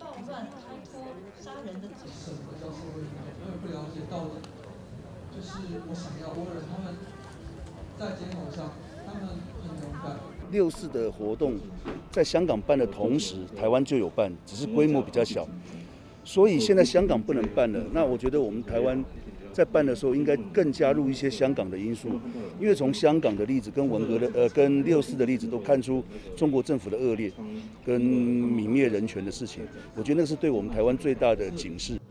暴乱、开脱、杀人的指控。 什么叫社会运动？因为不了解道理，就是我想要我人他们在街头上，他们很勇敢。 6·4的活动在香港办的同时，台湾就有办，只是规模比较小。所以现在香港不能办了，那我觉得我们台湾在办的时候，应该更加入一些香港的因素，因为从香港的例子跟跟6·4的例子都看出中国政府的恶劣跟泯灭人权的事情，我觉得那是对我们台湾最大的警示。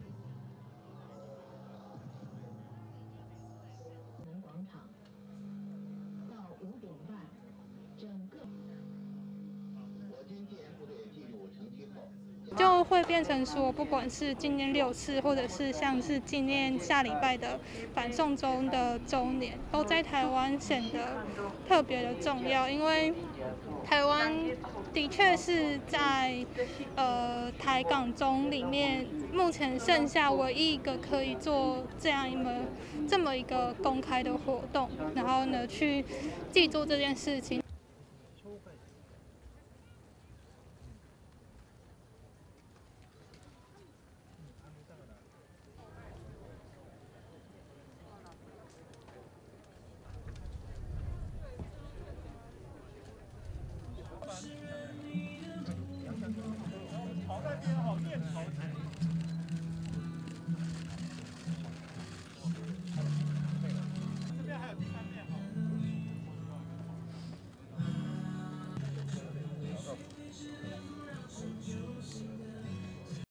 就会变成说，不管是纪念6·4，或者是像是纪念下礼拜的反送中的周年，都在台湾显得特别的重要。因为台湾的确是在台港中里面，目前剩下唯一一个可以做这么一个公开的活动，然后呢去记住这件事情。